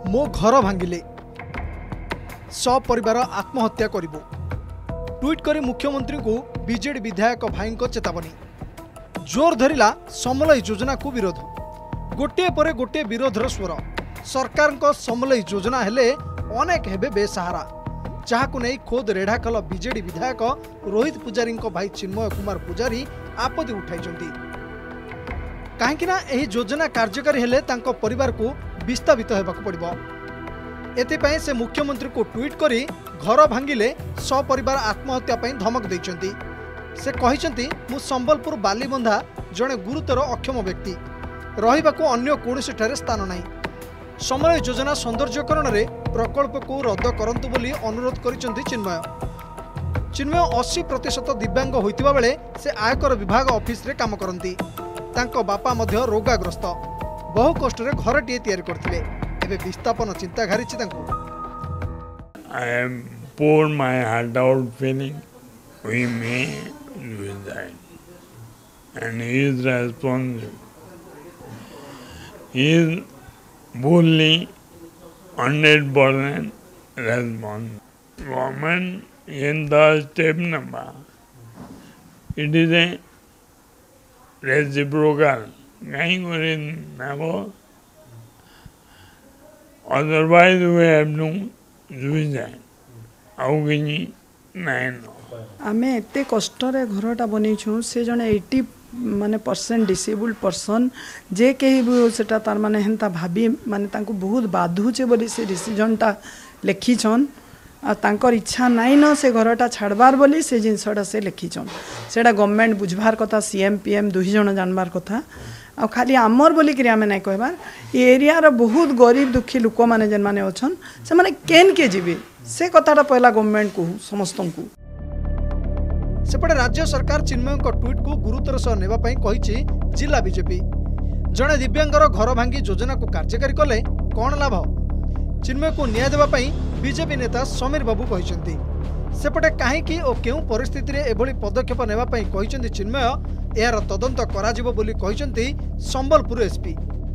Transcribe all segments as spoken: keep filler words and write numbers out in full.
मो घर भांगिले सपरिवार आत्महत्या करिबो। ट्वीट करी मुख्यमंत्री को बीजेडी विधायक भाई चेतावनी। जोर धरिला समलई योजना को विरोध। गोटे पर गोटे विरोधर स्वर। सरकार को समलई योजना हेले अनेक हेबे बेसहारा। जहाकु नहीं खोद रेढ़ाखल बीजेडी विधायक रोहित पुजारी भाई चिन्मय कुमार पुजारी आपत्ति उठाई। कहीं एही योजना कार्यकारी हेले तांको परिवार को विस्थापित होबाक पड़िबो। एथिपाई से मुख्यमंत्री को ट्वीट करी घर भांगिले सपरिवार आत्महत्या पई धमक दैचंती। से कहिसंती मु संबलपुर बालीबंधा जड़े गुरुतर अक्षम व्यक्ति रहिबाकू अन्य कोनोसी ठारे स्थान नाही। समलय योजना सौंदर्यकरण रे प्रकल्प को रद्द करंतु बोली अनुरोध करिसंती चिन्मय। चिन्मय अस्सी प्रतिशत दिव्यांग होइतिबा बेले से आयकर विभाग ऑफिस रे काम करंती। तांको बापा मध्य रोगाग्रस्त बहु कष्ट रे घर टीए तैयारी करथिले। एबे विस्थापन चिंता घारिछि तांको। I am pour my heart out feeling we may lose that, and he is responsible. He is fully hundred percent responsible. Government in the step number, it is a reciprocal. Kahin kori nabo. Otherwise we have no suicide. How can you nine? आमे एते कष्ट रे घरटा बनेछु से जने अस्सी माने percent disable person जे केही भी सेटा तार माने हेंता भाबी माने तांको बहुत बाधुचे बोली से डिसीजनटा लेखिछन आ तांकर इच्छा नाइ न से घरटा छाड़बार बोली से जिनसटा से लेखिछन। सेटा गवर्नमेंट बुझबार कथा सीएम पीएम दुही जन जानबार कथा। आ खाली आमर बोली कि आमे नाइ कहबार ए एरिया रो बहुत गरीब दुखी लोक माने जन माने अछन से माने केन के जीवे से कथाटा पहला गवर्नमेंट को समस्तन को। सेपटे राज्य सरकार चिन्मय को ट्वीट को गुरुतर सह नेबा पई कहिछि जिला बीजेपी। जड़े दिव्यांगर घर भांगी योजना को कार्यकारी कले कौन लाभ? चिन्मय को न्याय देबा पई बीजेपी नेता समीर बाबू कहिसंती। सेपटे काहेकि ओ केउ परिस्थिति रे एभली पदक्षेप नेबा पई कहिसंती चिन्मय एहार तदंत कराजिबो बोली कहिसंती संबलपुर एसपी।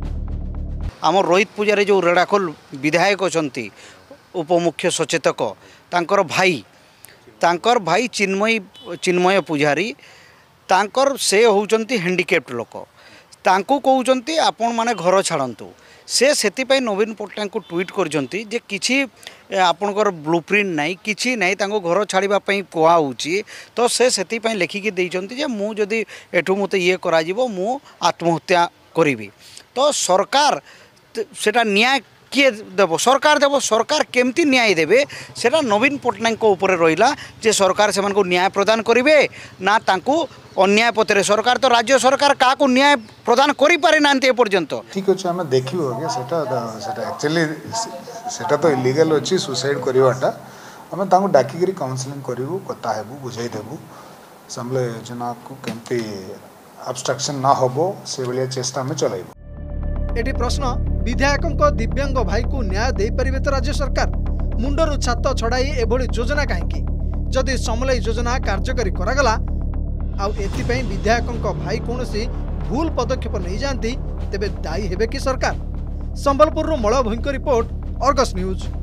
आम रोहित पुजारी जो रेड़ाखोल विधायक अछंती उपमुख्य सचेतक तांकर भाई तांकर भाई चिन्मय चिन्मय पुजारी तांकर से होउचंती हैंडिकेप्ट लोक तांको कहउचंती आपण माने घर छाड़ंतु। से सेतिपाई नवीन पट्टनायक को ट्वीट करजंती जे किछि आपणकर ब्लूप्रिंट नाही किछि नाही तांको घर छाड़िबा पई कोआ होउची। तो से सेतिपाई लेखिकी देइचंती जे मु जदी एठु मते ये करा जिवो मु आत्महत्या करिवि। तो सरकार सेटा न्याय किए देव सरकार देव सरकार केमती न्याय देवे सेटा नवीन पट्टनायक ऊपर रहिला जे सरकार से को न्याय प्रदान करिवे ना तांको अन्याय पत्रे। सरकार तो राज्य सरकार का को न्याय प्रदान करि पारे नांते ए पर्यंत। ठीक अछि हम देखिबो के सेटा सेटा एक्चुअली सेटा तो इलीगल अछि सुसाइड करिवाटा। हम तांको डाकी करी काउंसलिंग करिवो कथा हेबो बुझाई देबो समले योजना को केमती ऑब्स्ट्रक्शन ना होबो से बलिया चेष्टा में चलाइबो। एटी प्रश्न विधायकों दिव्यांग भाई को न्याय दे परिबे तो राज्य सरकार मुंडरू छात छड़ाई एभली योजना कहीं जदि समलई योजना कार्यकारी करागला आउ एथिपाई विधायकों भाई कौनसी भूल पदक्षेप नहीं जाती तेबे दायी हेबे कि सरकार? संबलपुर मलय भोईଙ୍କ रिपोर्ट, अर्गस न्यूज।